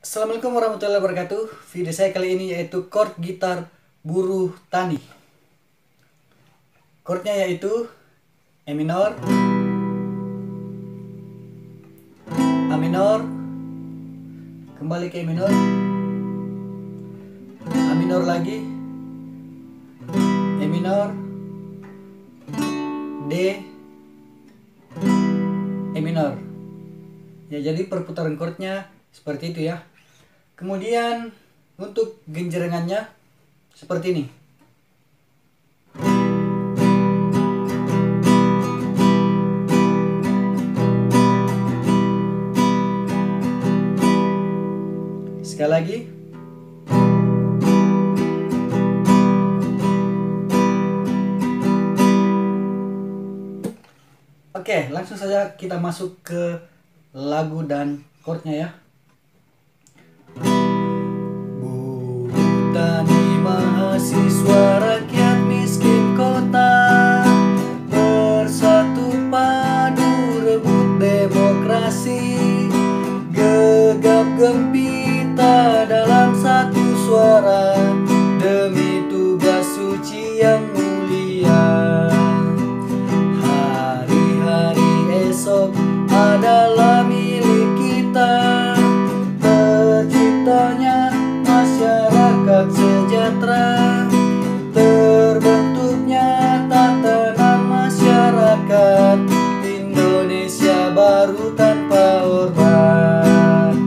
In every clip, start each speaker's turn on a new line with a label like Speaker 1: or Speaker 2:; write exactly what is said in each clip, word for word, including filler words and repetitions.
Speaker 1: Assalamualaikum warahmatullahi wabarakatuh. Video saya kali ini yaitu chord gitar buruh tani. Chordnya yaitu E minor, A minor, kembali ke E minor, A minor lagi, E minor, D, E minor. Ya, jadi perputaran chordnya seperti itu ya. Kemudian untuk genjrengannya seperti ini. Sekali lagi. Oke, langsung saja kita masuk ke lagu dan chordnya ya. Tani mahasiswa rakyat miskin kota bersatu padu rebut demokrasi, gegap gempita dalam satu suara demi tugas suci yang mulia. Hari-hari esok adalah milik kita, terciptanya masyarakat sejahtera, terbentuknya tatanan masyarakat Indonesia baru tanpa orba.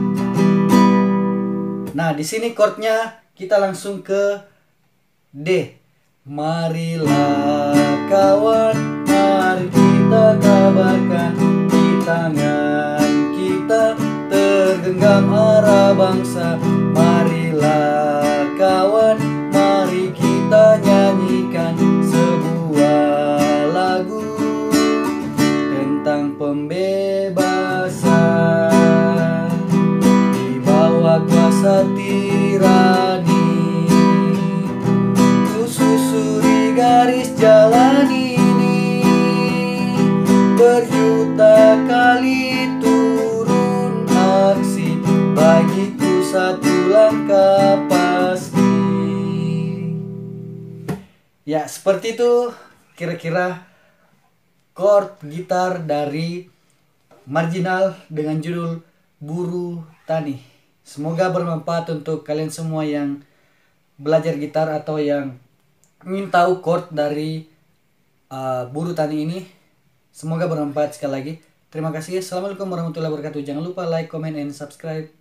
Speaker 1: Nah, di sini chordnya kita langsung ke D. Marilah kawan, mari kita kabarkan di tangan kita tergenggam arah bangsa. Marilah kawan, mari kita nyanyikan sebuah lagu tentang pembebasan di bawah kuasa tirani. Ku susuri garis jalan ini, berjuta kali turun aksi, bagiku satu langkah pasti. Ya, seperti itu kira-kira chord gitar dari Marginal dengan judul Buruh Tani. Semoga bermanfaat untuk kalian semua yang belajar gitar atau yang ingin tahu chord dari uh, Buruh Tani ini. Semoga bermanfaat sekali lagi. Terima kasih. Assalamualaikum warahmatullahi wabarakatuh. Jangan lupa like, comment, and subscribe.